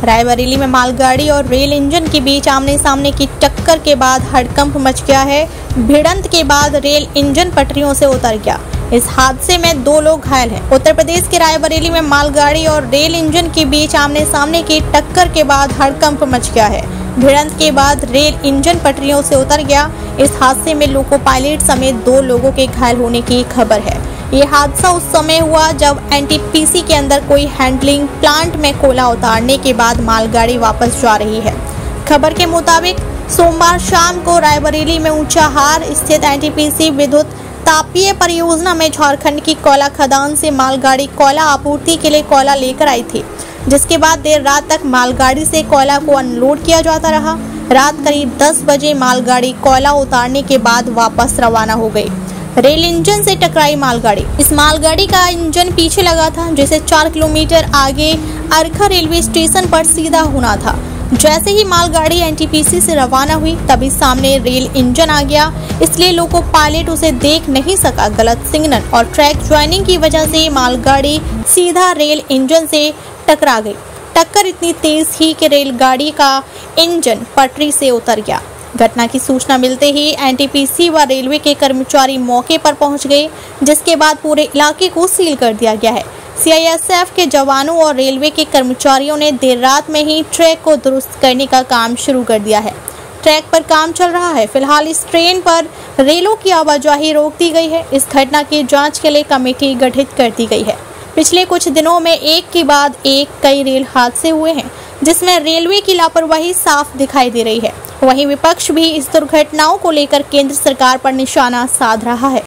रायबरेली में मालगाड़ी और रेल इंजन के बीच आमने सामने की टक्कर के बाद हड़कंप मच गया है। भिड़ंत के बाद रेल इंजन पटरियों से उतर गया। इस हादसे में 2 लोग घायल हैं। उत्तर प्रदेश के रायबरेली में मालगाड़ी और रेल इंजन के बीच आमने सामने की टक्कर के बाद हड़कंप मच गया है। भिड़ंत के बाद रेल इंजन पटरियों से उतर गया। इस हादसे में लोको पायलट समेत 2 लोगों के घायल होने की खबर है। ये हादसा उस समय हुआ जब एनटीपीसी के अंदर कोई हैंडलिंग प्लांट में कोयला उतारने के बाद मालगाड़ी वापस जा रही है। खबर के मुताबिक सोमवार शाम को रायबरेली में ऊंचाहार स्थित एनटीपीसी विद्युत तापीय परियोजना में झारखंड की कोयला खदान से मालगाड़ी कोयला आपूर्ति के लिए कोयला लेकर आई थी, जिसके बाद देर रात तक मालगाड़ी से कोयला को अनलोड किया जाता रहा। रात करीब 10 बजे मालगाड़ी कोयला उतारने के बाद वापस रवाना हो गई। रेल इंजन से टकराई मालगाड़ी। इस मालगाड़ी का इंजन पीछे लगा था, जिसे 4 किलोमीटर आगे अरखा रेलवे स्टेशन पर सीधा होना था। जैसे ही मालगाड़ी एनटीपीसी से रवाना हुई तभी सामने रेल इंजन आ गया, इसलिए लोको पायलट उसे देख नहीं सका। गलत सिग्नल और ट्रैक ज्वाइनिंग की वजह से मालगाड़ी सीधा रेल इंजन से टकरा गई। टक्कर इतनी तेज थी कि रेलगाड़ी का इंजन पटरी से उतर गया। घटना की सूचना मिलते ही एनटीपीसी व रेलवे के कर्मचारी मौके पर पहुंच गए, जिसके बाद पूरे इलाके को सील कर दिया गया है। सीआईएसएफ के जवानों और रेलवे के कर्मचारियों ने देर रात में ही ट्रैक को दुरुस्त करने का काम शुरू कर दिया है। ट्रैक पर काम चल रहा है। फिलहाल इस ट्रेन पर रेलों की आवाजाही रोक दी गई है। इस घटना की जाँच के लिए कमेटी गठित कर दी गई है। पिछले कुछ दिनों में एक के बाद एक कई रेल हादसे हुए हैं, जिसमें रेलवे की लापरवाही साफ दिखाई दे रही है। वहीं विपक्ष भी इस दुर्घटनाओं को लेकर केंद्र सरकार पर निशाना साध रहा है।